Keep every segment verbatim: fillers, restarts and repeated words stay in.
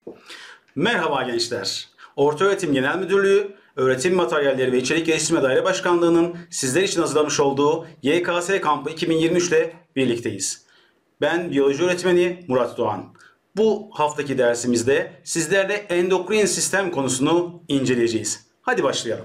Merhaba gençler. Ortaöğretim Genel Müdürlüğü, Öğretim Materyalleri ve İçerik Geliştirme Daire Başkanlığı'nın sizler için hazırlamış olduğu Y K S Kampı iki bin yirmi üç ile birlikteyiz. Ben biyoloji öğretmeni Murat Doğan. Bu haftaki dersimizde sizlerle endokrin sistem konusunu inceleyeceğiz. Hadi başlayalım.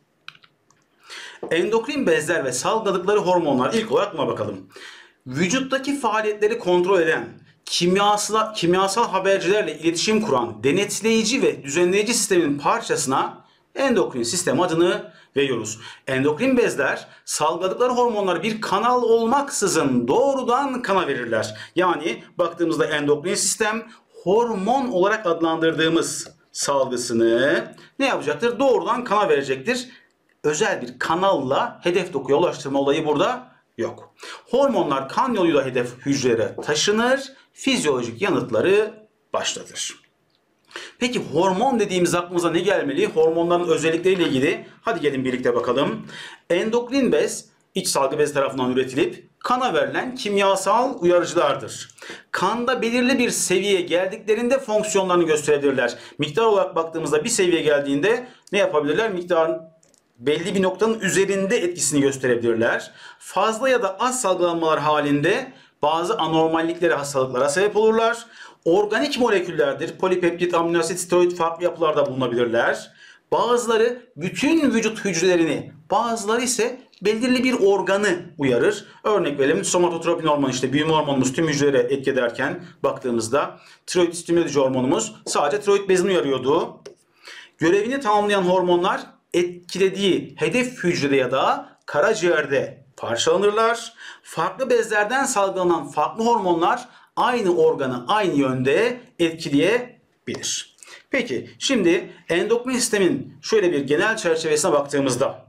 Endokrin bezler ve salgıladıkları hormonlar, ilk olarak buna bakalım. Vücuttaki faaliyetleri kontrol eden, kimyasal, kimyasal habercilerle iletişim kuran denetleyici ve düzenleyici sistemin parçasına endokrin sistem adını veriyoruz. Endokrin bezler salgıladıkları hormonları bir kanal olmaksızın doğrudan kana verirler. Yani baktığımızda endokrin sistem hormon olarak adlandırdığımız salgısını ne yapacaktır? Doğrudan kana verecektir. Özel bir kanalla hedef dokuya ulaştırma olayı burada yok. Hormonlar kan yoluyla hedef hücrelere taşınır, fizyolojik yanıtları başlatır. Peki hormon dediğimiz aklımıza ne gelmeli? Hormonların özellikleriyle ilgili hadi gelin birlikte bakalım. Endokrin bez iç salgı bez tarafından üretilip kana verilen kimyasal uyarıcılardır. Kanda belirli bir seviyeye geldiklerinde fonksiyonlarını gösterebilirler. Miktar olarak baktığımızda bir seviye geldiğinde ne yapabilirler? Miktarın belli bir noktanın üzerinde etkisini gösterebilirler. Fazla ya da az salgılanmalar halinde bazı anormalliklere, hastalıklara sebep olurlar. Organik moleküllerdir. Polipeptit, amino asit, steroid farklı yapılarda bulunabilirler. Bazıları bütün vücut hücrelerini, bazıları ise belirli bir organı uyarır. Örnek verelim, somatotropin hormonu, işte büyüme hormonumuz tüm hücrelere etki ederken baktığımızda tiroid stimülayıcı hormonumuz sadece tiroid bezini uyarıyordu. Görevini tamamlayan hormonlar etkilediği hedef hücrede ya da karaciğerde parçalanırlar. Farklı bezlerden salgılanan farklı hormonlar aynı organı aynı yönde etkileyebilir. Peki şimdi endokrin sistemin şöyle bir genel çerçevesine baktığımızda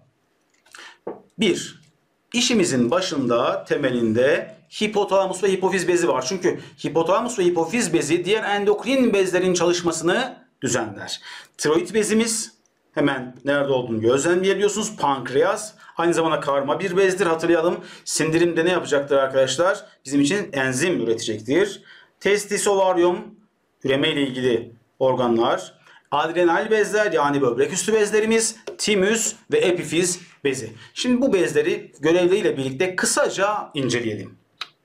bir, işimizin başında temelinde hipotalamus ve hipofiz bezi var. Çünkü hipotalamus ve hipofiz bezi diğer endokrin bezlerin çalışmasını düzenler. Tiroid bezimiz hemen nerede olduğunu gözlemleyebiliyorsunuz. Pankreas aynı zamanda karma bir bezdir, hatırlayalım. Sindirimde ne yapacaktır arkadaşlar? Bizim için enzim üretecektir. Testis, ovaryum, üreme ile ilgili organlar. Adrenal bezler, yani böbrek üstü bezlerimiz, timüs ve epifiz bezi. Şimdi bu bezleri görevleriyle birlikte kısaca inceleyelim.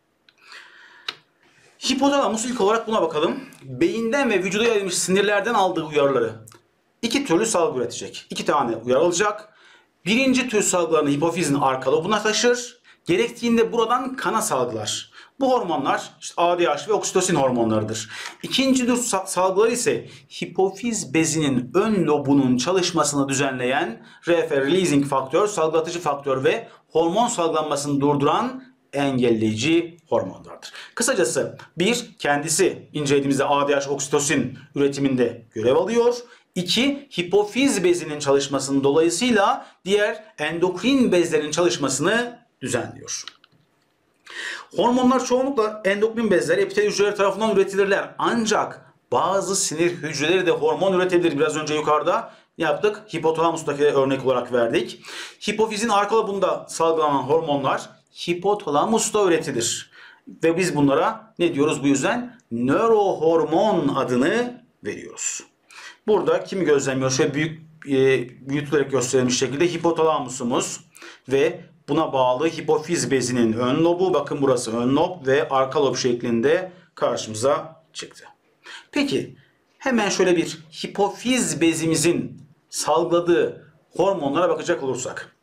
Hipotalamus, ilk olarak buna bakalım. Beyinden ve vücuda yayılmış sinirlerden aldığı uyarıları İki türlü salgı üretecek. İki tane uyarı alacak. Birinci tür salgılarını hipofizin arka lobuna taşır. Gerektiğinde buradan kana salgılar. Bu hormonlar işte A D H ve oksitosin hormonlarıdır. İkinci tür salgılar ise hipofiz bezinin ön lobunun çalışmasını düzenleyen R F releasing faktör, salgılatıcı faktör ve hormon salgılanmasını durduran engelleyici hormonlardır. Kısacası bir, kendisi incelediğimizde A D H, oksitosin üretiminde görev alıyor. İki, hipofiz bezinin çalışmasının dolayısıyla diğer endokrin bezlerin çalışmasını düzenliyor. Hormonlar çoğunlukla endokrin bezler, epitel hücreleri tarafından üretilirler. Ancak bazı sinir hücreleri de hormon üretebilir. Biraz önce yukarıda yaptık. Hipotalamus'taki örnek olarak verdik. Hipofizin arka lobunda salgılanan hormonlar hipotalamusta üretilir. Ve biz bunlara ne diyoruz bu yüzden? Nörohormon adını veriyoruz. Burada kimi gözlemliyor? Şöyle büyük e, büyütülerek gösterilmiş şekilde hipotalamusumuz ve buna bağlı hipofiz bezinin ön lobu, bakın burası ön lob ve arka lob şeklinde karşımıza çıktı. Peki hemen şöyle bir hipofiz bezimizin salgıladığı hormonlara bakacak olursak.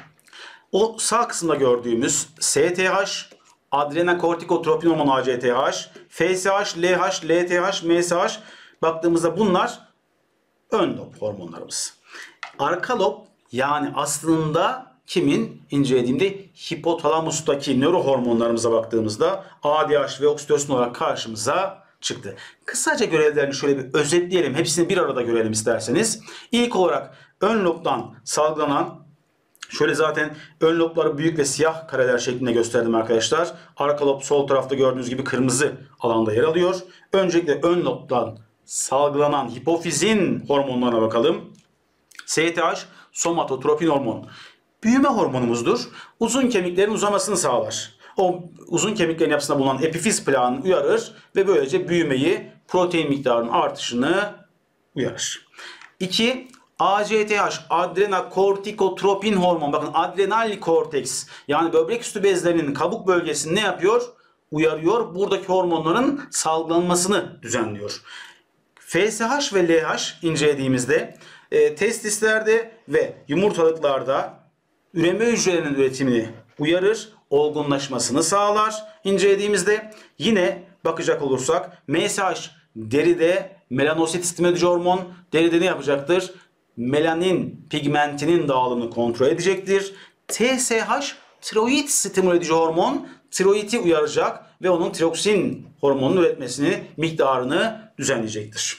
O sağ kısımda gördüğümüz S T H, adrenokortikotropin hormonu A C T H, F S H, L H, L T H, M S H, baktığımızda bunlar ön lob hormonlarımız. Arka lob, yani aslında kimin incelediğimde hipotalamustaki nörohormonlarımıza baktığımızda A D H ve oksitosin olarak karşımıza çıktı. Kısaca görevlerini şöyle bir özetleyelim. Hepsini bir arada görelim isterseniz. İlk olarak ön lobdan salgılanan, şöyle zaten ön lobları büyük ve siyah kareler şeklinde gösterdim arkadaşlar. Arka lob sol tarafta gördüğünüz gibi kırmızı alanda yer alıyor. Öncelikle ön lobdan salgılanan hipofizin hormonlarına bakalım. S T H, somatotropin hormon. Büyüme hormonumuzdur. Uzun kemiklerin uzamasını sağlar. O uzun kemiklerin yapısında bulunan epifiz plağını uyarır ve böylece büyümeyi protein miktarının artışını uyarır. iki. A C T H, adrenokortikotropin hormon. Bakın adrenal korteks yani böbrek üstü bezlerinin kabuk bölgesini ne yapıyor? Uyarıyor. Buradaki hormonların salgılanmasını düzenliyor. F S H ve L H incelediğimizde e, testislerde ve yumurtalıklarda üreme hücrelerinin üretimini uyarır, olgunlaşmasını sağlar. İncelediğimizde yine bakacak olursak M S H deride melanosit stimülayıcı hormon, deride ne yapacaktır? Melanin pigmentinin dağılımını kontrol edecektir. T S H tiroid stimülayıcı hormon tiroidi uyaracak ve onun tiroksin hormonunun üretmesini, miktarını düzenleyecektir.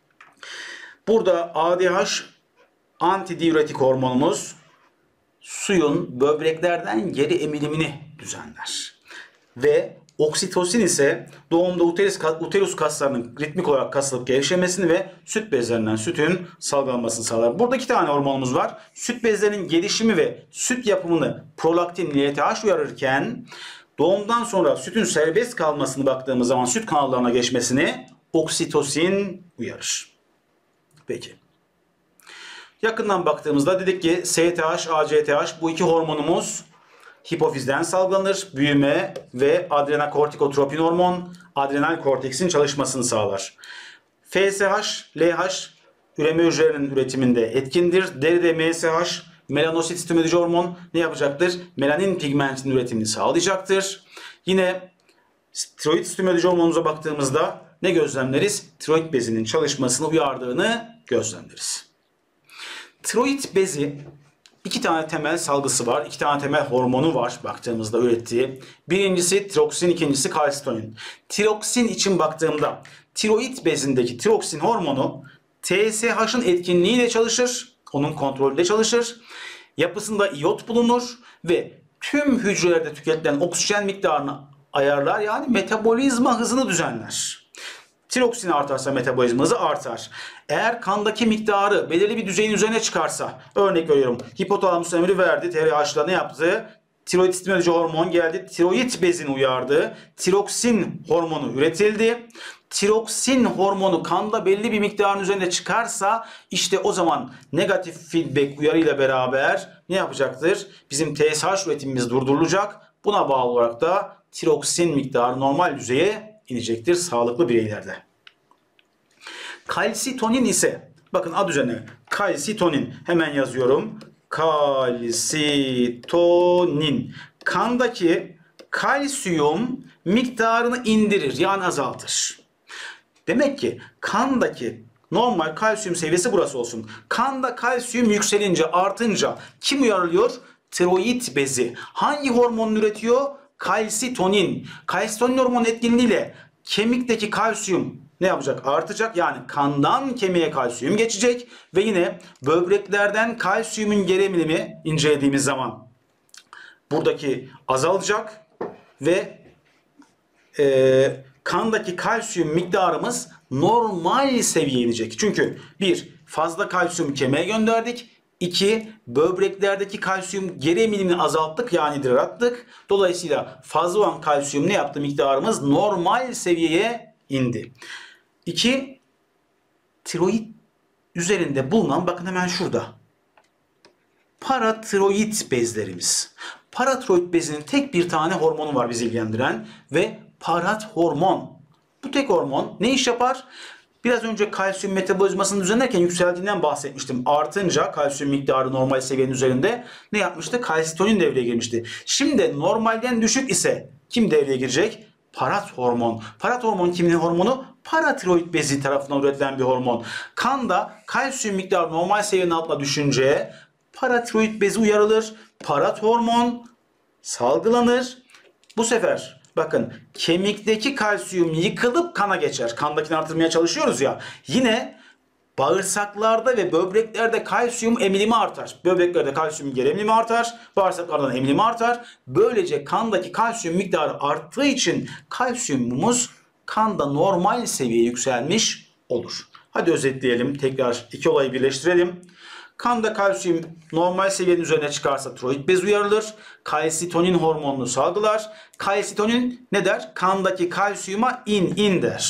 Burada A D H antidiüretik hormonumuz suyun böbreklerden geri emilimini düzenler. Ve oksitosin ise doğumda uterus, uterus kaslarının ritmik olarak kasılıp gevşemesini ve süt bezlerinden sütün salgılanmasını sağlar. Burada iki tane hormonumuz var. Süt bezlerinin gelişimi ve süt yapımını prolaktin, L T H uyarırken doğumdan sonra sütün serbest kalmasını baktığımız zaman süt kanallarına geçmesini oksitosin uyarır. Peki. Yakından baktığımızda dedik ki S T H, A C T H bu iki hormonumuz hipofizden salgılanır. Büyüme ve adrenokortikotropin hormon adrenal korteksin çalışmasını sağlar. F S H, L H üreme hücrelerinin üretiminde etkindir. Deride M S H melanosit stimülayıcı hormon ne yapacaktır? Melanin pigmentinin üretimini sağlayacaktır. Yine tiroid stimülayıcı hormonumuza baktığımızda ne gözlemleriz? Tiroid bezinin çalışmasını uyardığını gözlemleriz. Tiroid bezi iki tane temel salgısı var. iki tane temel hormonu var baktığımızda ürettiği. Birincisi tiroksin, ikincisi kalsitonin. Tiroksin için baktığımda tiroid bezindeki tiroksin hormonu T S H'ın etkinliğiyle çalışır. Onun kontrolünde çalışır. Yapısında iyot bulunur ve tüm hücrelerde tüketilen oksijen miktarını ayarlar. Yani metabolizma hızını düzenler. Tiroksin artarsa metabolizma hızı artar. Eğer kandaki miktarı belirli bir düzeyin üzerine çıkarsa, örnek veriyorum, hipotalamus emri verdi, T R H'la ne yaptı? Tiroid stimülayıcı hormon geldi, tiroid bezini uyardı, tiroksin hormonu üretildi. Tiroksin hormonu kanda belli bir miktarın üzerine çıkarsa işte o zaman negatif feedback uyarıyla beraber ne yapacaktır? Bizim T S H üretimimiz durdurulacak. Buna bağlı olarak da tiroksin miktarı normal düzeye inecektir sağlıklı bireylerde. Kalsitonin ise bakın adı üzerine kalsitonin hemen yazıyorum. Kalsitonin kandaki kalsiyum miktarını indirir yani azaltır. Demek ki kandaki normal kalsiyum seviyesi burası olsun. Kanda kalsiyum yükselince artınca kim uyarılıyor? Tiroid bezi. Hangi hormon üretiyor? Kalsitonin. Kalsitonin hormonun etkinliğiyle kemikteki kalsiyum ne yapacak? Artacak. Yani kandan kemiğe kalsiyum geçecek ve yine böbreklerden kalsiyumun geri emilimi incelediğimiz zaman buradaki azalacak ve e, kandaki kalsiyum miktarımız normal seviyeye inecek. Çünkü bir, fazla kalsiyum kemiğe gönderdik. İki, böbreklerdeki kalsiyum geri emilimini azalttık yani idrar attık. Dolayısıyla fazla olan kalsiyum ne yaptı? Miktarımız normal seviyeye indi. İki, tiroid üzerinde bulunan bakın hemen şurada. Paratiroid bezlerimiz. Paratiroid bezinin tek bir tane hormonu var bizi ilgilendiren ve parat hormon. Bu tek hormon ne iş yapar? Biraz önce kalsiyum metabolizmasını düzenlerken yükseldiğinden bahsetmiştim. Artınca kalsiyum miktarı normal seviyenin üzerinde ne yapmıştı? Kalsitonin devreye girmişti. Şimdi normalden düşük ise kim devreye girecek? Parat hormon. Parat hormon kimin hormonu? Paratiroid bezi tarafından üretilen bir hormon. Kanda kalsiyum miktarı normal seviyenin altına düşünce paratiroid bezi uyarılır. Parat hormon salgılanır. Bu sefer bakın kemikteki kalsiyum yıkılıp kana geçer. Kandakini artırmaya çalışıyoruz ya. Yine bağırsaklarda ve böbreklerde kalsiyum emilimi artar. Böbreklerde kalsiyum geri emilimi artar. Bağırsaklardan emilimi artar. Böylece kandaki kalsiyum miktarı arttığı için kalsiyumumuz kanda normal seviyeye yükselmiş olur. Hadi özetleyelim. Tekrar iki olayı birleştirelim. Kanda kalsiyum normal seviyenin üzerine çıkarsa tiroid bezi uyarılır. Kalsitonin hormonunu salgılar. Kalsitonin ne der? Kandaki kalsiyuma in in der.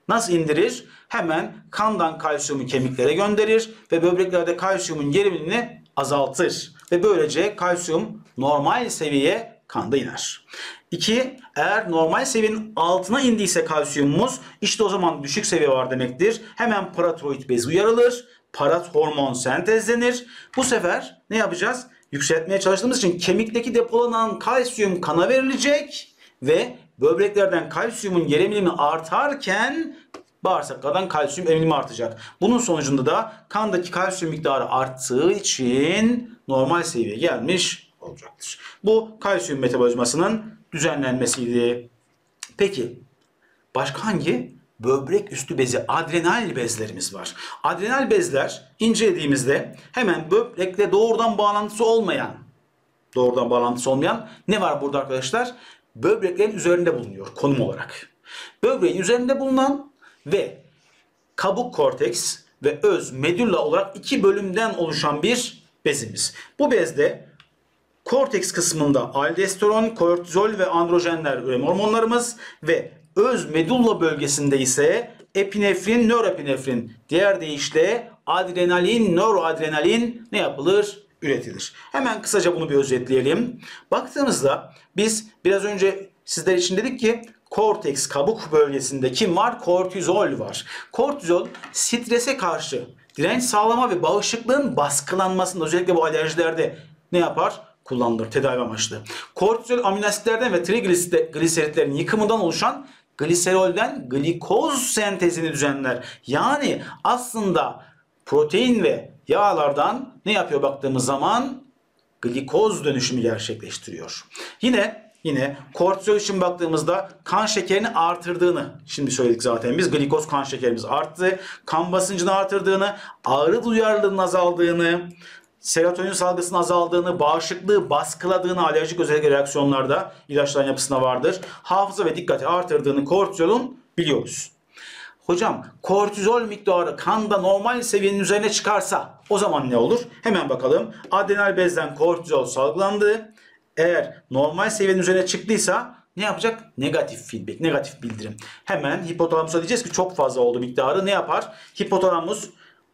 Nasıl indirir? Hemen kandan kalsiyumu kemiklere gönderir ve böbreklerde kalsiyumun gerilimini azaltır. Ve böylece kalsiyum normal seviyeye kanda iner. İki, eğer normal seviyenin altına indiyse kalsiyumumuz, işte o zaman düşük seviye var demektir. Hemen paratiroid bezi uyarılır. Parat hormon sentezlenir. Bu sefer ne yapacağız? Yükseltmeye çalıştığımız için kemikteki depolanan kalsiyum kana verilecek ve böbreklerden kalsiyumun yer emilimi artarken bağırsaklardan kalsiyum emilimi artacak. Bunun sonucunda da kandaki kalsiyum miktarı arttığı için normal seviyeye gelmiş olacaktır. Bu kalsiyum metabolizmasının düzenlenmesiydi. Peki başka hangi böbrek üstü bezi, adrenal bezlerimiz var? Adrenal bezler incelediğimizde hemen böbrekle doğrudan bağlantısı olmayan, doğrudan bağlantısı olmayan ne var burada arkadaşlar? Böbreklerin üzerinde bulunuyor konum olarak. Böbreğin üzerinde bulunan ve kabuk korteks ve öz medulla olarak iki bölümden oluşan bir bezimiz. Bu bezde korteks kısmında aldosteron, kortizol ve androjenler üreme hormonlarımız ve öz medulla bölgesinde ise epinefrin, nöroepinefrin, diğer deyişle adrenalin, nöroadrenalin ne yapılır? Üretilir. Hemen kısaca bunu bir özetleyelim. Baktığımızda biz biraz önce sizler için dedik ki korteks kabuk bölgesinde kim var? Kortizol var. Kortizol strese karşı direnç sağlama ve bağışıklığın baskılanmasında, özellikle bu alerjilerde ne yapar? Kullanılır tedavi amaçlı. Kortizol amino asitlerden ve trigliseritlerin yıkımından oluşan gliserolden glikoz sentezini düzenler. Yani aslında protein ve yağlardan ne yapıyor baktığımız zaman? Glikoz dönüşümü gerçekleştiriyor. Yine yine kortizol için baktığımızda kan şekerini artırdığını şimdi söyledik zaten biz. Glikoz kan şekerimiz arttı. Kan basıncını artırdığını, ağrı duyarlılığının azaldığını, serotonin salgısının azaldığını, bağışıklığı baskıladığını, alerjik özellikle reaksiyonlarda ilaçların yapısında vardır. Hafıza ve dikkati artırdığını kortizolun biliyoruz. Hocam kortizol miktarı kanda normal seviyenin üzerine çıkarsa o zaman ne olur? Hemen bakalım. Adrenal bezden kortizol salgılandı. Eğer normal seviyenin üzerine çıktıysa ne yapacak? Negatif feedback, negatif bildirim. Hemen hipotalamusa diyeceğiz ki çok fazla oldu miktarı. Ne yapar? Hipotalamus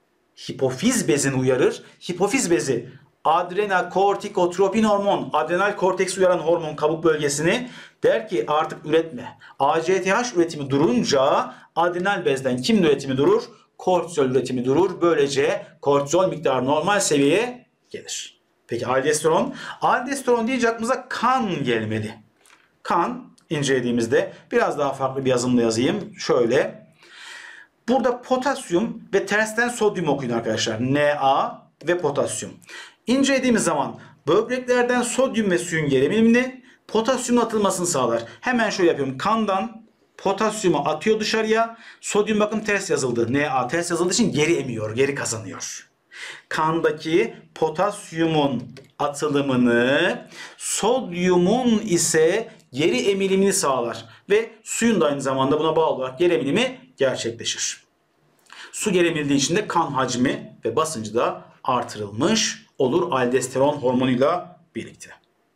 hipofiz bezini uyarır. Hipofiz bezi adrenokortikotropin hormon, adrenal korteks uyaran hormon kabuk bölgesini der ki artık üretme. A C T H üretimi durunca adrenal bezden kimin üretimi durur? Kortizol üretimi durur. Böylece kortizol miktarı normal seviyeye gelir. Peki aldosteron? Aldosteron deyince aklımıza kan gelmeli. Kan incelediğimizde biraz daha farklı bir yazımla yazayım. Şöyle. Burada potasyum ve tersten sodyum okuyun arkadaşlar. Na ve potasyum. İncelediğimiz zaman böbreklerden sodyum ve suyun geri emilimini, potasyumun atılmasını sağlar. Hemen şöyle yapıyorum. Kandan potasyumu atıyor dışarıya. Sodyum bakın ters yazıldı. Na ters yazıldığı için geri emiyor, geri kazanıyor. Kandaki potasyumun atılımını, sodyumun ise geri emilimini sağlar. Ve suyun da aynı zamanda buna bağlı olarak geri emilimi gerçekleşir. Su geri emildiği için de kan hacmi ve basıncı da artırılmış olur aldosteron hormonuyla birlikte.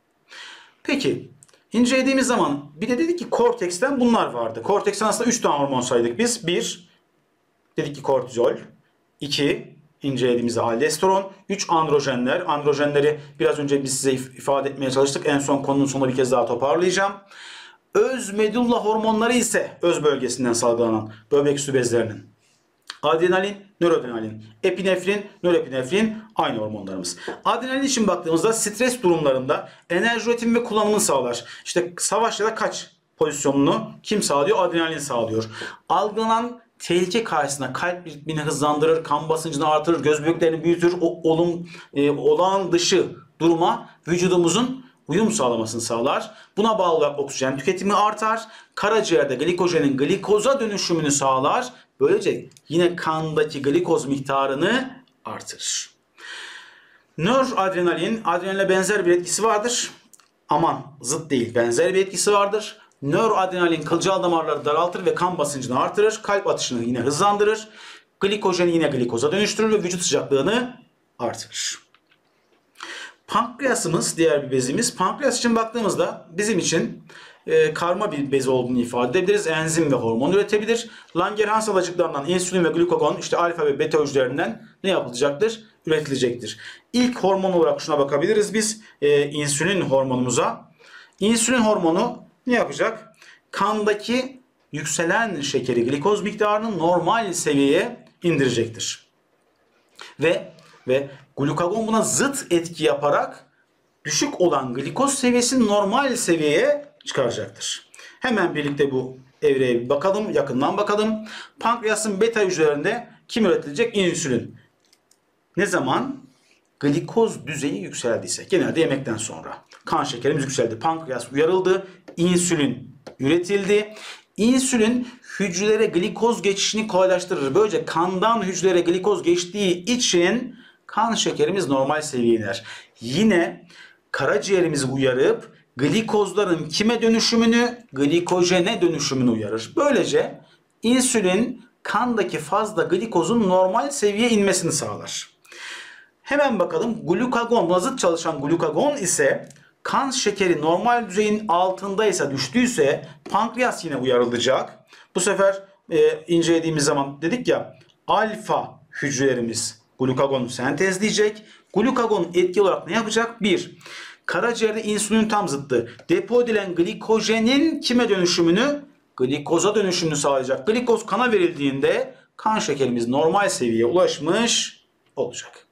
Peki incelediğimiz zaman bir de dedik ki korteksten bunlar vardı. Korteksten aslında üç tane hormon saydık biz. bir dedik ki kortizol. iki incelediğimizde aldosteron. üç androjenler. Androjenleri biraz önce biz size ifade etmeye çalıştık. En son konunun sonunda bir kez daha toparlayacağım. Öz medulla hormonları ise öz bölgesinden salgılanan böbrek üstü bezlerinin. Adrenalin, nöroadrenalin, epinefrin, nöroepinefrin aynı hormonlarımız. Adrenalin için baktığımızda stres durumlarında enerji üretimi ve kullanımını sağlar. İşte savaş ya da kaç pozisyonunu kim sağlıyor? Adrenalin sağlıyor. Algılanan tehlike karşısında kalp ritmini hızlandırır, kan basıncını artırır, göz bebeklerini büyütür, o, olum, e, olağan dışı duruma vücudumuzun uyum sağlamasını sağlar. Buna bağlı olarak oksijen tüketimi artar. Karaciğerde glikojenin glikoza dönüşümünü sağlar. Böylece yine kandaki glikoz miktarını artırır. Nöroadrenalin, adrenaline benzer bir etkisi vardır. Aman zıt değil, benzer bir etkisi vardır. Nöroadrenalin kılcal damarları daraltır ve kan basıncını artırır. Kalp atışını yine hızlandırır. Glikojeni yine glikoza dönüştürür ve vücut sıcaklığını artırır. Pankreasımız diğer bir bezimiz. Pankreas için baktığımızda bizim için e, karma bir bez olduğunu ifade edebiliriz. Enzim ve hormon üretebilir. Langerhans alacıklarından insülin ve glukagon işte alfa ve beta hücrelerinden ne yapılacaktır? Üretilecektir. İlk hormon olarak şuna bakabiliriz biz. E, insülin hormonumuza. İnsülin hormonu ne yapacak? Kandaki yükselen şekeri, glikoz miktarını normal seviyeye indirecektir. Ve ve glukagon buna zıt etki yaparak düşük olan glikoz seviyesini normal seviyeye çıkaracaktır. Hemen birlikte bu evreye bir bakalım, yakından bakalım. Pankreasın beta hücrelerinde kim üretilecek? İnsülin. Ne zaman? Glikoz düzeyi yükseldiyse. Genelde yemekten sonra. Kan şekerimiz yükseldi. Pankreas uyarıldı. İnsülin üretildi. İnsülin hücrelere glikoz geçişini kolaylaştırır. Böylece kandan hücrelere glikoz geçtiği için kan şekerimiz normal seviyeye iner. Yine karaciğerimizi uyarıp glikozların kime dönüşümünü? Glikojene dönüşümünü uyarır. Böylece insülin kandaki fazla glikozun normal seviyeye inmesini sağlar. Hemen bakalım, glukagon, buna zıt çalışan glukagon ise kan şekeri normal düzeyin altındaysa, düştüyse pankreas yine uyarılacak. Bu sefer e, incelediğimiz zaman dedik ya, alfa hücrelerimiz glukagonu sentezleyecek. Glukagon etki olarak ne yapacak? bir. Karaciğerde insülin tam zıttı. Depo edilen glikojenin kime dönüşümünü? Glikoza dönüşümünü sağlayacak. Glikoz kana verildiğinde kan şekerimiz normal seviyeye ulaşmış olacak.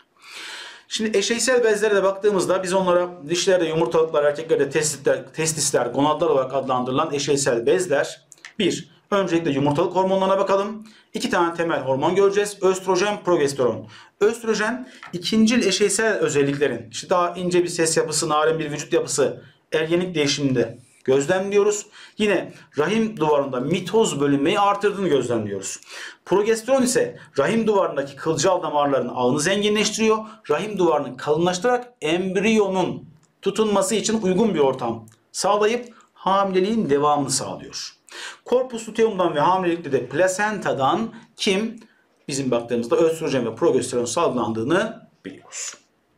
Şimdi eşeysel bezlere de baktığımızda biz onlara dişlerde yumurtalıklar, erkeklerde testisler, testisler, gonadlar olarak adlandırılan eşeysel bezler. bir. Öncelikle yumurtalık hormonlarına bakalım. İki tane temel hormon göreceğiz. Östrojen, progesteron. Östrojen ikincil eşeysel özelliklerin, işte daha ince bir ses yapısı, narin bir vücut yapısı, ergenlik değişiminde gözlemliyoruz. Yine rahim duvarında mitoz bölünmeyi artırdığını gözlemliyoruz. Progesteron ise rahim duvarındaki kılcal damarların ağını zenginleştiriyor. Rahim duvarını kalınlaştırarak embriyonun tutunması için uygun bir ortam sağlayıp hamileliğin devamını sağlıyor. Korpus luteum'dan ve hamilelikte de plasentadan kim? Bizim baktığımızda östrojen ve progesteron salgılandığını biliyoruz.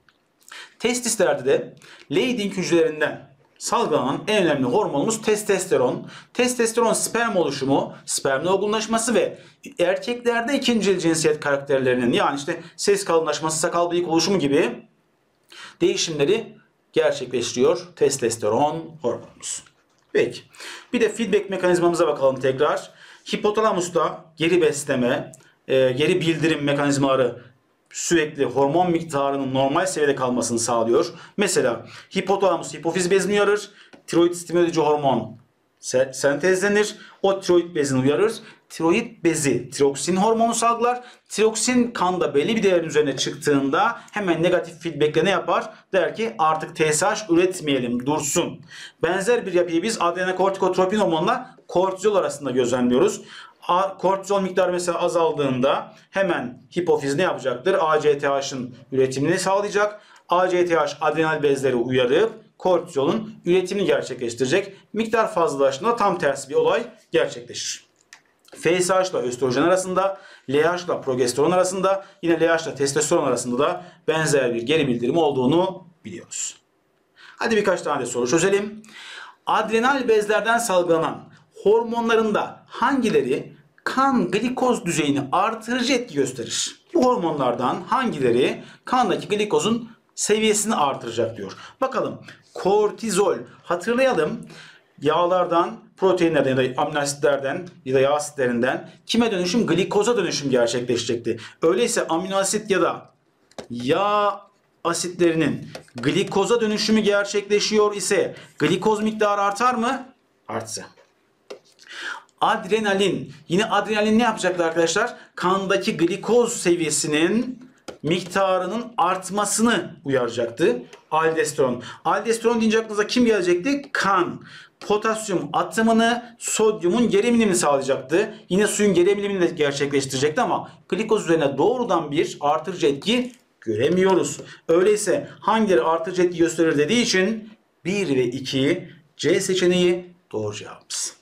Testislerde de Leydig hücrelerinden salgılanan en önemli hormonumuz testosteron. Testosteron sperm oluşumu, spermin olgunlaşması ve erkeklerde ikincil cinsiyet karakterlerinin, yani işte ses kalınlaşması, sakal bıyık oluşumu gibi değişimleri gerçekleştiriyor testosteron hormonumuz. Peki. Bir de feedback mekanizmamıza bakalım tekrar. Hipotalamusta geri besleme, e, geri bildirim mekanizmaları sürekli hormon miktarının normal seviyede kalmasını sağlıyor. Mesela hipotalamus hipofiz bezini uyarır. Tiroid stimüleyici hormon sentezlenir. O tiroid bezini uyarır. Tiroid bezi tiroksin hormonu salgılar. Tiroksin kanda belli bir değerin üzerine çıktığında hemen negatif feedbackle ne yapar? Der ki artık T S H üretmeyelim, dursun. Benzer bir yapıyı biz adrenokortikotropin hormonla kortizol arasında gözlemliyoruz. Kortizol miktarı mesela azaldığında hemen hipofiz ne yapacaktır? A C T H'ın üretimini sağlayacak. A C T H adrenal bezleri uyarıp kortizolun üretimini gerçekleştirecek. Miktar fazlalaştığında tam tersi bir olay gerçekleşir. F S H ile östrojen arasında, L H ile progesteron arasında, yine L H ile testosteron arasında da benzer bir geri bildirim olduğunu biliyoruz. Hadi birkaç tane de soru çözelim. Adrenal bezlerden salgılanan hormonlarında hangileri kan glikoz düzeyini artırıcı etki gösterir? Bu hormonlardan hangileri kandaki glikozun seviyesini artıracak diyor. Bakalım, kortizol, hatırlayalım, yağlardan, proteinlerden ya da amino asitlerden ya da yağ asitlerinden kime dönüşüm? Glikoza dönüşüm gerçekleşecekti. Öyleyse amino asit ya da yağ asitlerinin glikoza dönüşümü gerçekleşiyor ise glikoz miktarı artar mı? Artsa. Adrenalin. Yine adrenalin ne yapacaktı arkadaşlar? Kandaki glikoz seviyesinin miktarının artmasını uyaracaktı. Aldosteron. Aldosteron deyince aklınıza kim gelecekti? Kan. Potasyum atımını, sodyumun geri emilimini sağlayacaktı. Yine suyun geri emilimini de gerçekleştirecekti ama glikoz üzerine doğrudan bir artırıcı etki göremiyoruz. Öyleyse hangileri artırıcı etki gösterir dediği için bir ve iki C seçeneği doğru cevabımız.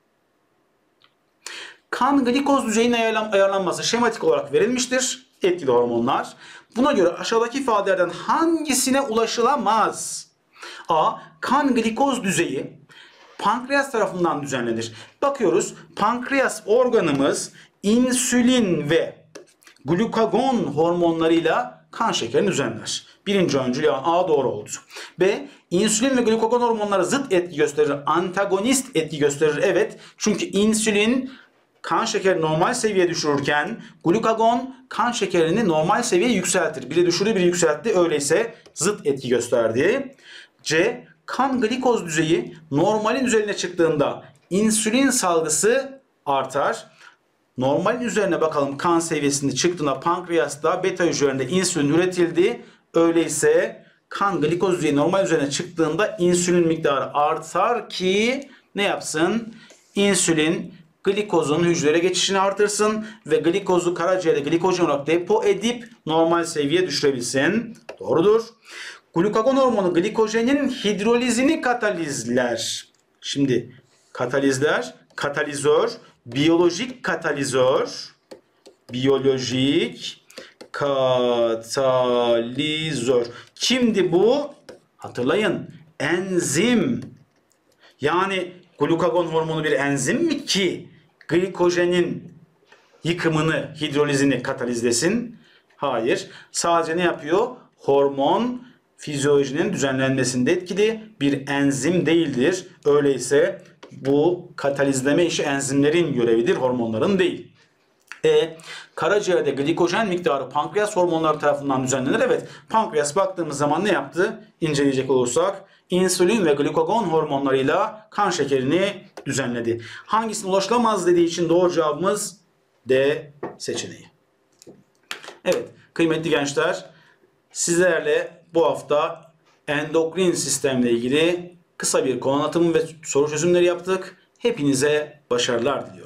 Kan glikoz düzeyinin ayarlanması şematik olarak verilmiştir. Etkili hormonlar. Buna göre aşağıdaki ifadelerden hangisine ulaşılamaz? A. Kan glikoz düzeyi pankreas tarafından düzenlenir. Bakıyoruz, pankreas organımız insülin ve glukagon hormonlarıyla kan şekerini düzenler. Birinci öncül yani A doğru oldu. B. İnsülin ve glukagon hormonları zıt etki gösterir. Antagonist etki gösterir. Evet. Çünkü insülin kan şekeri normal seviyeye düşürürken glukagon kan şekerini normal seviyeye yükseltir. Biri düşürdü, biri yükseltti. Öyleyse zıt etki gösterdi. C. Kan glikoz düzeyi normalin üzerine çıktığında insülin salgısı artar. Normalin üzerine bakalım, kan seviyesinde çıktığında pankreasta beta hücrelerinde insülin üretildi. Öyleyse kan glikoz düzeyi normal üzerine çıktığında insülin miktarı artar ki ne yapsın? İnsülin glikozun hücrelere geçişini artırsın ve glikozu karaciğerde glikojen olarak depo edip normal seviyeye düşürebilsin. Doğrudur. Glukagon hormonu glikojenin hidrolizini katalizler. Şimdi katalizler, katalizör, biyolojik katalizör, biyolojik katalizör. Kimdi bu? Hatırlayın. Enzim. Yani glukagon hormonu bir enzim mi ki glikojenin yıkımını, hidrolizini katalizlesin? Hayır. Sadece ne yapıyor? Hormon fizyolojinin düzenlenmesinde etkili bir enzim değildir. Öyleyse bu katalizleme işi enzimlerin görevidir, hormonların değil. E, karaciğerde glikojen miktarı pankreas hormonları tarafından düzenlenir. Evet, pankreas baktığımız zaman ne yaptı? İnceleyecek olursak insülin ve glukagon hormonlarıyla kan şekerini düzenledi. Hangisine ulaşılamaz dediği için doğru cevabımız D seçeneği. Evet, kıymetli gençler, sizlerle bu hafta endokrin sistemle ilgili kısa bir konu anlatımı ve soru çözümleri yaptık. Hepinize başarılar diliyorum.